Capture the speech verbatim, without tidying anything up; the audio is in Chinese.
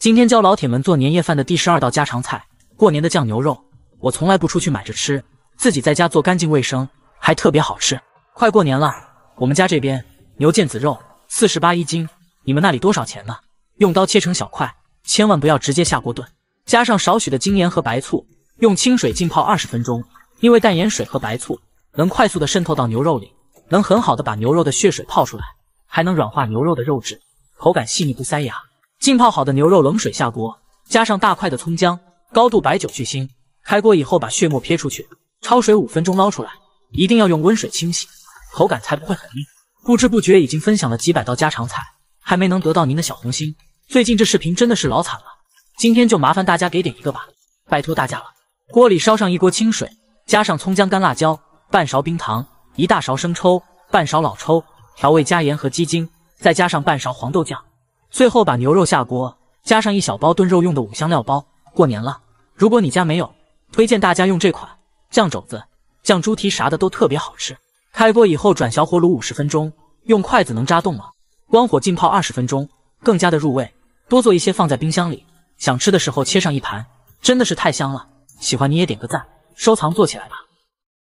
今天教老铁们做年夜饭的第十二道家常菜——过年的酱牛肉。我从来不出去买着吃，自己在家做干净卫生，还特别好吃。快过年了，我们家这边牛腱子肉四十八一斤，你们那里多少钱呢？用刀切成小块，千万不要直接下锅炖，加上少许的精盐和白醋，用清水浸泡二十分钟。因为淡盐水和白醋能快速的渗透到牛肉里，能很好的把牛肉的血水泡出来，还能软化牛肉的肉质，口感细腻不塞牙。浸泡好的牛肉冷水下锅，加上大块的葱姜，高度白酒去腥。开锅以后把血沫撇出去，焯水五分钟捞出来，一定要用温水清洗，口感才不会很腻。不知不觉已经分享了几百道家常菜，还没能得到您的小红心。最近这视频真的是老惨了，今天就麻烦大家给点一个吧，拜托大家了。锅里烧上一锅清水，加上葱姜干辣椒，半勺冰糖，一大勺生抽，半勺老抽，调味加盐和鸡精，再加上半勺黄豆酱。最后把牛肉下锅，加上一小包炖肉用的五香料包。过年了，如果你家没有，推荐大家用这款，酱肘子、酱猪蹄啥的都特别好吃。开锅以后转小火卤五十分钟，用筷子能扎动吗？关火浸泡二十分钟，更加的入味。多做一些放在冰箱里，想吃的时候切上一盘，真的是太香了。喜欢你也点个赞，收藏做起来吧。